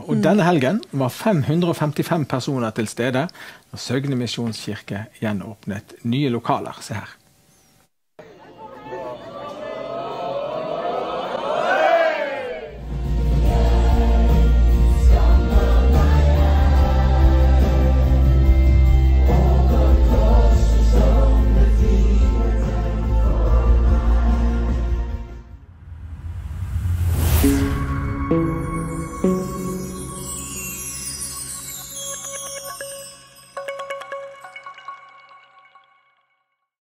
Og denne helgen var 555 personer til stede, og Søgne Misjonskirke gjenåpnet nye lokaler. Se her.